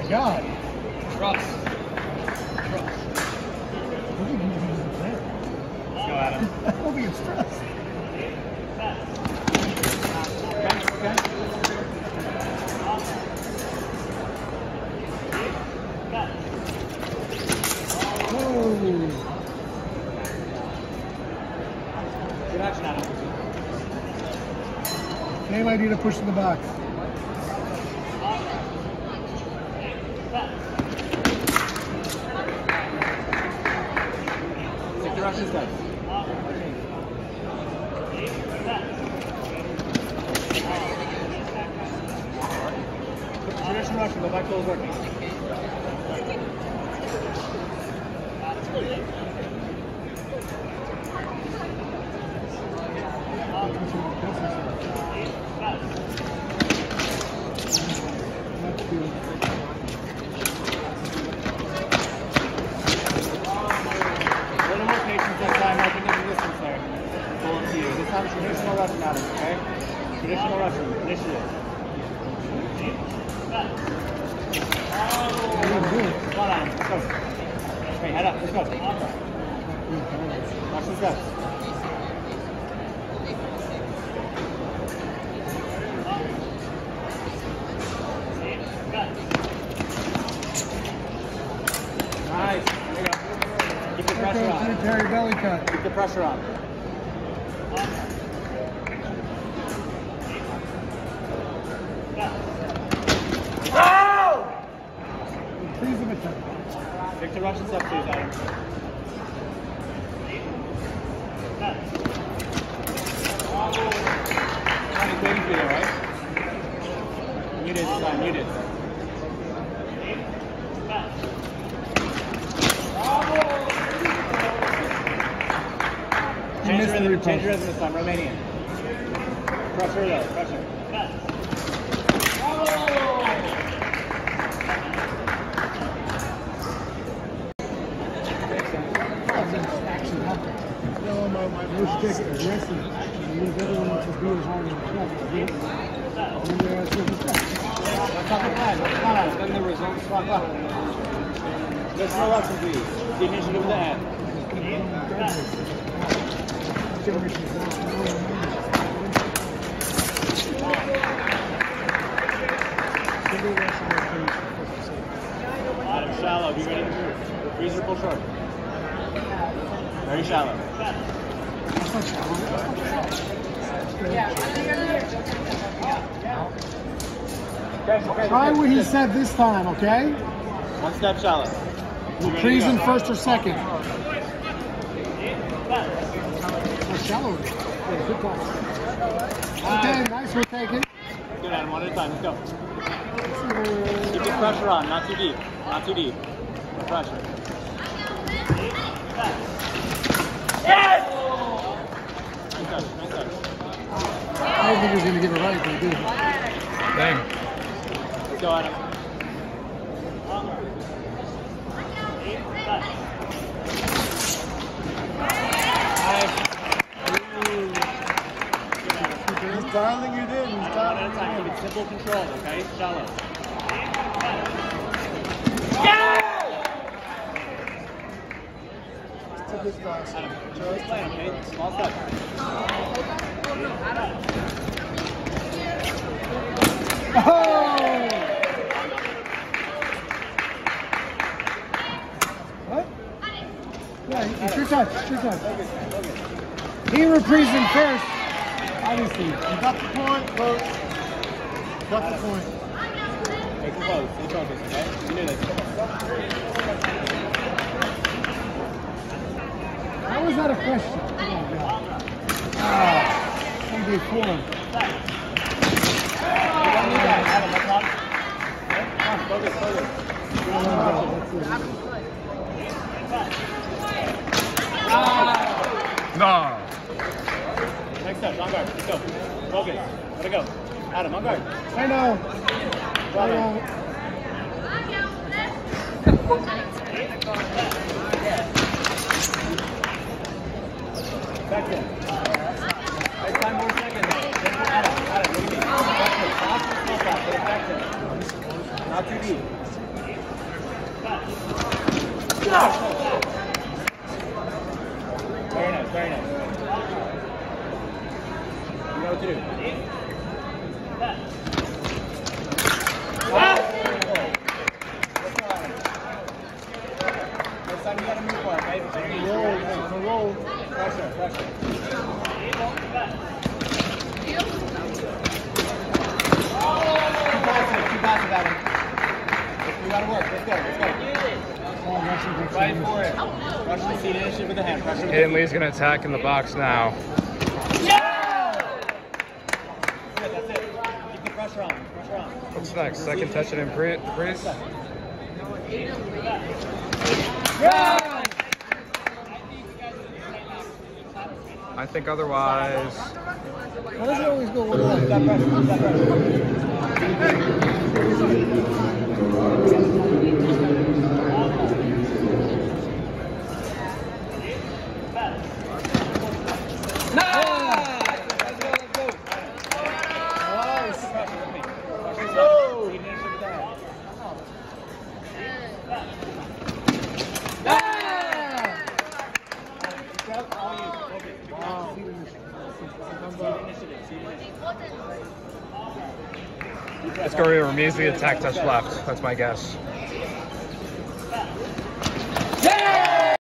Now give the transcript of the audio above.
God. Trust. Let's go, Adam. I don't think it's stressed. Okay. Whoa. Good action, Adam. Same idea to push in the box. Take the Russian steps. Traditional Russian, go back to those working. Traditional Russian, Adam, okay? Traditional Russian, initiative. Come on, Adam, let's go. Hey, head up, let's go. Russian steps. Nice, there you go. Keep the pressure on. Unitary belly cut. Keep the pressure on. Take the Russian step, please, Adam. He's waiting for you, right? Muted this time, muted. Change your rhythm this time, Romanian. Pressure though, pressure. Take it aggressive. Use everyone to be as hard as you can. That's not the plan. Come on, Adam. Then the results swap up. Let's roll up some please. The initiative with the hand. Adam, shallow. Be ready to move. Freeze or pull short. Very shallow. Try what he said this time, okay? One step shallow. Reprising first or second. Shallow. Good call. Okay, nice, we'll take it. Good, Adam, one at a time, let's go. Keep the pressure on, not too deep. Not too deep. No pressure. Yes! Nice touch, nice touch. I didn't think he was going to get it right, but he did. Dang. Let's go, Adam. He's dialing you in. He's dialing you in. Keep it simple control, okay? Shallow. Adam, show us plan, okay? Small step. Oh! What? Yeah, it's your touch. It's your touch. He reprising first. Obviously, you got the point, folks. Got the point. Make the pose. Stay focused, okay? You knew this. How is that a question? Oh, God. Ah, NBA 4. You don't need that. Adam, that's on. Come on, focus, focus. No. Next step, on guard. Let's go. Focus. Let it go. Adam, on guard. I know. I know. Back in. Next time, more seconds. Adam, what do you mean? Back in. Not too deep. Very nice, very nice. You know what to do. Next time you gotta move for it, right? On a roll. Pressure, pressure. Keep passive, Adam. We gotta work. Let's go, let's go. Fight for it. Rush the seat initiative with the hand. Pressure with Hayden Lee's going to attack in the box now. Yeah! That's it. Keep the pressure on. Pressure on. What's next? Second touch and freeze? Yeah! I think otherwise. Why does it always go one way? Keep that pressure. Keep that pressure. It's going to be a Ramizi attack touch left. That's my guess. Yeah!